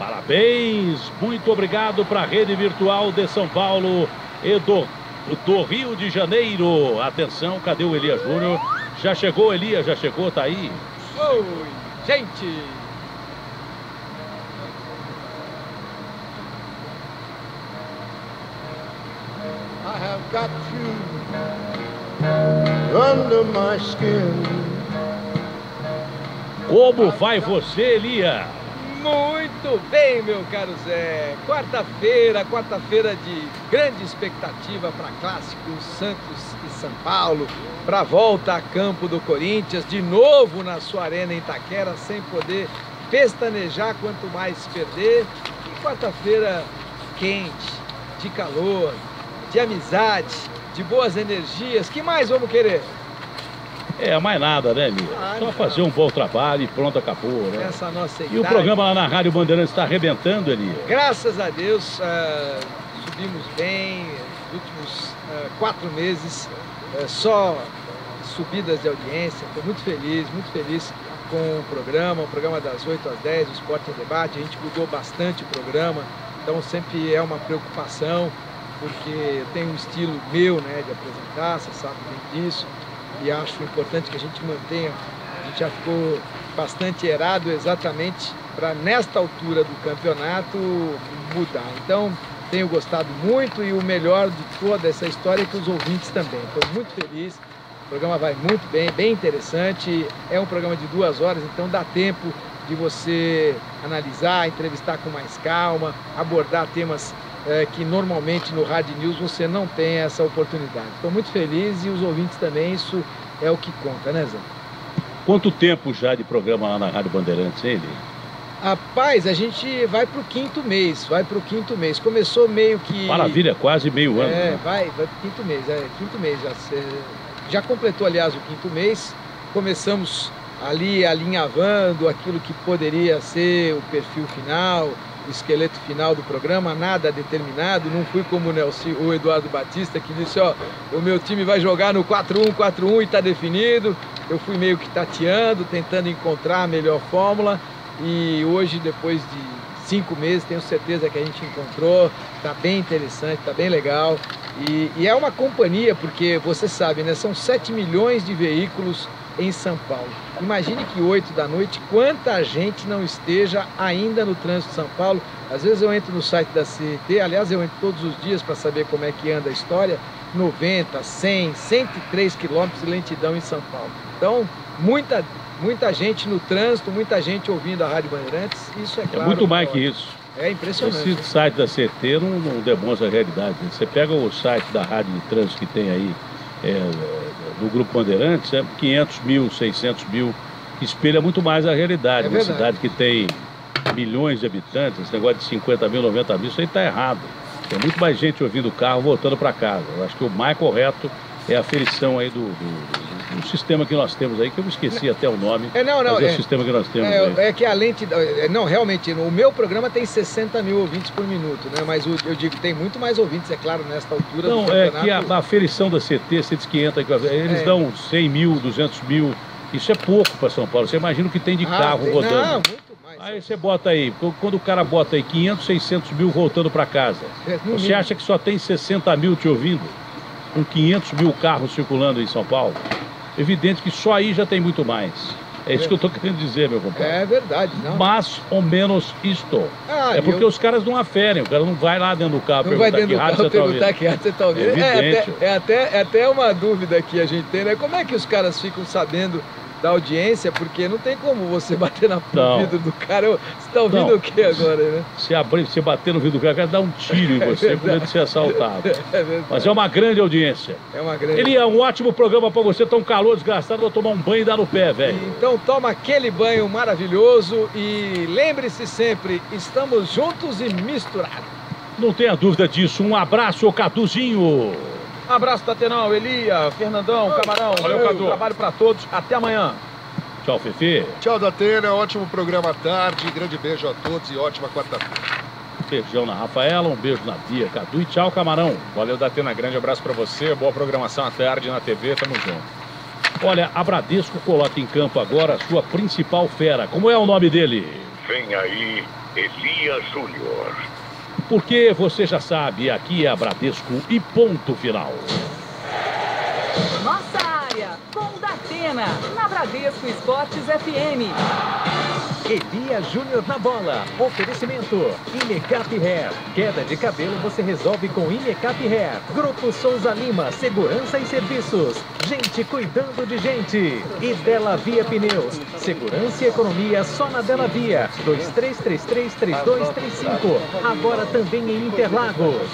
Parabéns, muito obrigado para a Rede Virtual de São Paulo e do Rio de Janeiro. Atenção, cadê o Elias Júnior? Já chegou, Elias, já chegou, tá aí. Oi, gente! I have got you under my skin. Como vai você, Elias? Muito bem, meu caro Zé. Quarta-feira de grande expectativa para clássico Santos e São Paulo, para a volta a campo do Corinthians, de novo na sua arena em Itaquera, sem poder pestanejar quanto mais perder. E quarta-feira quente, de calor, de amizade, de boas energias. Que mais vamos querer? Mais nada, né, Elias? Só fazer um bom trabalho e pronto, acabou, né? Essa nossa idade. E o programa lá na Rádio Bandeirantes está arrebentando, Elias? Graças a Deus, subimos bem. Nos últimos 4 meses, só subidas de audiência. Estou muito feliz com o programa das 8 às 10, o Esporte em Debate. A gente mudou bastante o programa, então sempre é uma preocupação, porque eu tenho um estilo meu, né, de apresentar, você sabe bem disso. E acho importante que a gente mantenha, a gente já ficou bastante errado exatamente para nesta altura do campeonato mudar. Então tenho gostado muito e o melhor de toda essa história é que os ouvintes também. Estou muito feliz, o programa vai muito bem, bem interessante, é um programa de 2 horas, então dá tempo de você analisar, entrevistar com mais calma, abordar temas que normalmente no Rádio News você não tem essa oportunidade. Estou muito feliz e os ouvintes também, isso é o que conta, né, Zé? Quanto tempo já de programa lá na Rádio Bandeirantes, ele? Rapaz, a gente vai pro 5º mês, Começou meio que... Maravilha, quase meio ano. Né? Vai pro 5º mês, 5º mês já completou, aliás, o 5º mês. Começamos ali alinhavando aquilo que poderia ser o perfil final, o esqueleto final do programa, nada determinado. Não fui como o Eduardo Batista, que disse, ó, o meu time vai jogar no 4-1-4-1 e está definido. Eu fui meio que tateando, tentando encontrar a melhor fórmula, e hoje, depois de 5 meses, tenho certeza que a gente encontrou. Está bem interessante, está bem legal, e é uma companhia, porque você sabe, né, são 7 milhões de veículos em São Paulo. Imagine que 8 da noite, quanta gente não esteja ainda no trânsito de São Paulo. Às vezes eu entro no site da CET, aliás, eu entro todos os dias para saber como é que anda a história, 90, 100, 103 quilômetros de lentidão em São Paulo. Então, muita gente no trânsito, muita gente ouvindo a Rádio Bandeirantes, isso é claro. É muito mais que isso. É impressionante. Esse site da CET não demonstra a realidade. Você pega o site da Rádio de Trânsito que tem aí, do Grupo Bandeirantes, 500 mil, 600 mil, que espelha muito mais a realidade. Uma cidade que tem milhões de habitantes, esse negócio de 50 mil, 90 mil, isso aí está errado. Tem muito mais gente ouvindo o carro voltando para casa. Eu acho que o mais correto é a aferição aí do sistema que nós temos aí, que eu me esqueci até o nome, mas é o sistema que nós temos aí. É que a lente... Não, realmente, o meu programa tem 60 mil ouvintes por minuto, né? Mas eu digo, tem muito mais ouvintes, é claro, nesta altura do campeonato. É que a aferição da CT, você diz que entra, eles dão 100 mil, 200 mil, isso é pouco para São Paulo. Você imagina o que tem de carro rodando. Não, muito mais. Aí você bota aí, quando o cara bota aí 500, 600 mil voltando para casa, você acha que só tem 60 mil te ouvindo? Com 500 mil carros circulando em São Paulo? Evidente que só aí já tem muito mais. É isso que eu estou querendo dizer, meu compadre. É verdade, não. Mais ou menos isto. Porque os caras não aferem, o cara não vai lá dentro do carro perguntar que rádio você está ouvindo. É até uma dúvida que a gente tem, né? Como é que os caras ficam sabendo da audiência? Porque não tem como você bater no vidro do cara. Você está ouvindo o que agora, né? Se bater no vidro do cara, o cara dá um tiro em você com medo de ser assaltado. Mas é uma grande audiência. É uma grande. Ele é um ótimo programa para você, tá um calor desgraçado, vou tomar um banho e dar no pé, velho. Então toma aquele banho maravilhoso e lembre-se sempre, estamos juntos e misturados. Não tenha dúvida disso. Um abraço, Caduzinho. Abraço, Tatenão, Elia, Fernandão, Camarão. Valeu, Cadu. Trabalho para todos. Até amanhã. Tchau, Fefe. Tchau, Datena. Ótimo programa à tarde. Grande beijo a todos e ótima quarta-feira. Beijão na Rafaela, um beijo na Bia, Cadu e tchau, Camarão. Valeu, Datena. Grande abraço para você. Boa programação à tarde na TV. Tamo junto. Olha, a Bradesco coloca em campo agora a sua principal fera. Como é o nome dele? Vem aí Elias Júnior. Porque você já sabe, aqui é a Bradesco e ponto final. Nossa área, com Datena, na Bradesco Esportes FM. Elias Júnior na bola. Oferecimento Inecap Hair. Queda de cabelo você resolve com Inecap Hair. Grupo Souza Lima, segurança e serviços. Gente cuidando de gente. E Dela Via Pneus. Segurança e economia só na Dela Via. 2333-3235. Agora também em Interlagos.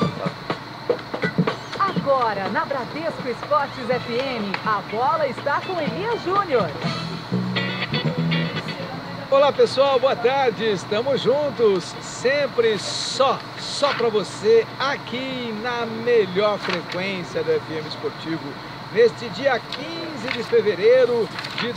Agora, na Bradesco Esportes FM, a bola está com Elias Júnior. Olá pessoal, boa tarde, estamos juntos, sempre só para você, aqui na melhor frequência do FM Esportivo, neste dia 15 de fevereiro de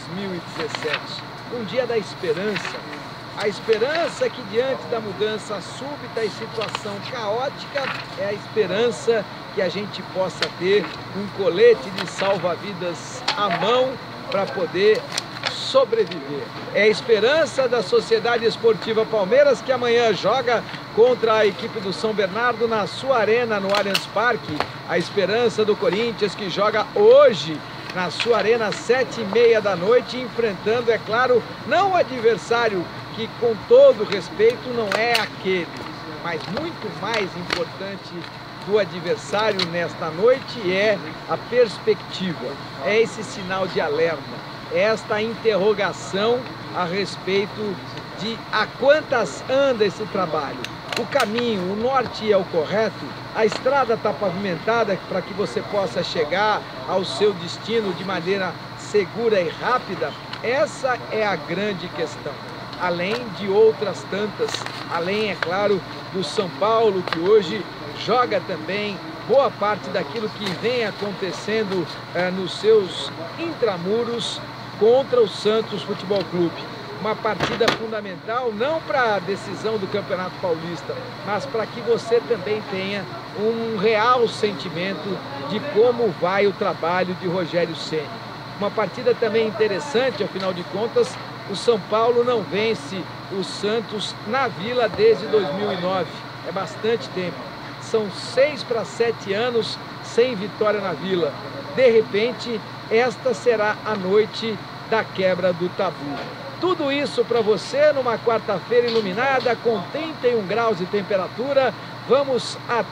2017, um dia da esperança. A esperança que diante da mudança súbita e situação caótica, é a esperança que a gente possa ter um colete de salva-vidas à mão para poder sobreviver. É a esperança da Sociedade Esportiva Palmeiras, que amanhã joga contra a equipe do São Bernardo na sua arena, no Allianz Parque. A esperança do Corinthians, que joga hoje na sua arena às 7h30 da noite, enfrentando, é claro, não o adversário, que com todo respeito não é aquele, mas muito mais importante do adversário nesta noite é a perspectiva, é esse sinal de alerta, esta interrogação a respeito de a quantas anda esse trabalho. O caminho, o norte é o correto, a estrada está pavimentada para que você possa chegar ao seu destino de maneira segura e rápida. Essa é a grande questão. Além de outras tantas, além, é claro, do São Paulo, que hoje joga também boa parte daquilo que vem acontecendo nos seus intramuros contra o Santos Futebol Clube. Uma partida fundamental, não para a decisão do Campeonato Paulista, mas para que você também tenha um real sentimento de como vai o trabalho de Rogério Ceni. Uma partida também interessante, afinal de contas, o São Paulo não vence o Santos na Vila desde 2009, é bastante tempo. São 6 para 7 anos sem vitória na Vila. De repente, esta será a noite da quebra do tabu. Tudo isso para você numa quarta-feira iluminada, com 31 graus de temperatura. Vamos a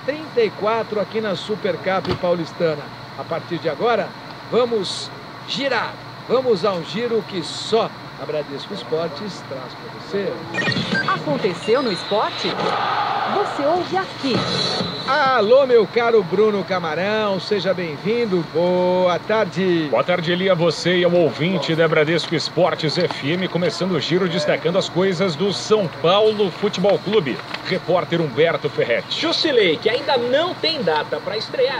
34 aqui na Supercup Paulistana. A partir de agora, vamos girar. Vamos a um giro que só a Bradesco Esportes traz para você. Aconteceu no esporte? Você ouve aqui. Alô, meu caro Bruno Camarão, seja bem-vindo, boa tarde. Boa tarde, Eli, a você e ao ouvinte da Bradesco Esportes FM, começando o giro destacando as coisas do São Paulo Futebol Clube. Repórter Humberto Ferretti. Jusilei, que ainda não tem data para estrear.